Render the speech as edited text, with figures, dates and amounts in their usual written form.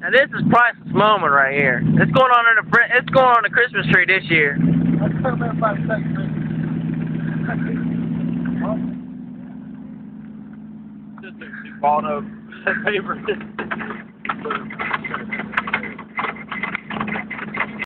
Now this is priceless moment right here. It's going on in the Christmas tree this year. Let's put them in about a second, man. Just a bought up paper.